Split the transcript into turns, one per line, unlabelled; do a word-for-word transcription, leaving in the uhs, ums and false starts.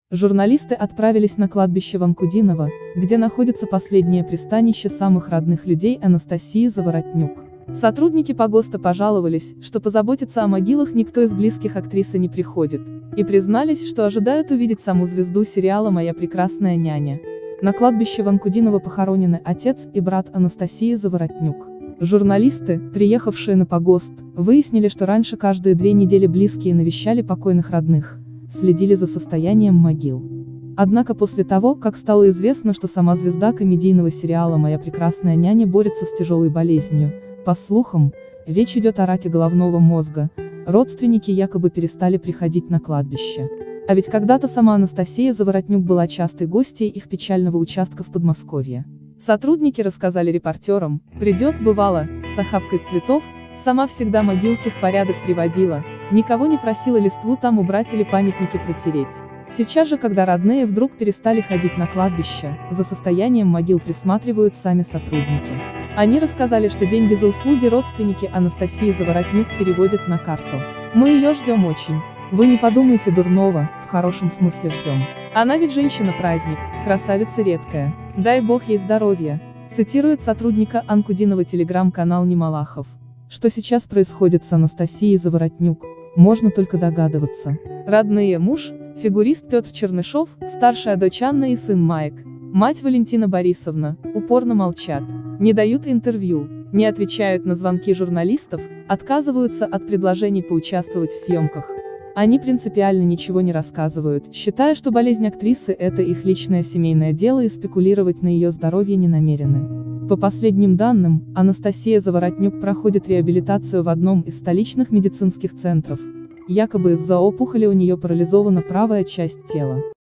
Журналисты отправились на кладбище Ванкудинова, где находится последнее пристанище самых родных людей Анастасии Заворотнюк. Сотрудники погоста пожаловались, что позаботиться о могилах никто из близких актрисы не приходит, и признались, что ожидают увидеть саму звезду сериала «Моя прекрасная няня». На кладбище Ванкудинова похоронены отец и брат Анастасии Заворотнюк. Журналисты, приехавшие на погост, выяснили, что раньше каждые две недели близкие навещали покойных родных, следили за состоянием могил. Однако после того, как стало известно, что сама звезда комедийного сериала «Моя прекрасная няня» борется с тяжелой болезнью, по слухам, речь идет о раке головного мозга, родственники якобы перестали приходить на кладбище. А ведь когда-то сама Анастасия Заворотнюк была частой гостьей их печального участка в Подмосковье. Сотрудники рассказали репортерам: придет, бывало, с охапкой цветов, сама всегда могилки в порядок приводила, никого не просила листву там убрать или памятники протереть. Сейчас же, когда родные вдруг перестали ходить на кладбище, за состоянием могил присматривают сами сотрудники. Они рассказали, что деньги за услуги родственники Анастасии Заворотнюк переводят на карту. «Мы ее ждем очень. Вы не подумайте дурного, в хорошем смысле ждем. Она ведь женщина-праздник, красавица редкая. Дай бог ей здоровья», цитирует сотрудника Анкудинова телеграм-канал Немалахов. Что сейчас происходит с Анастасией Заворотнюк, можно только догадываться. Родные: муж, фигурист Петр Чернышов, старшая дочь Анна и сын Майк, мать Валентина Борисовна, упорно молчат, не дают интервью, не отвечают на звонки журналистов, отказываются от предложений поучаствовать в съемках. Они принципиально ничего не рассказывают, считая, что болезнь актрисы – это их личное семейное дело и спекулировать на ее здоровье не намерены. По последним данным, Анастасия Заворотнюк проходит реабилитацию в одном из столичных медицинских центров. Якобы из-за опухоли у нее парализована правая часть тела.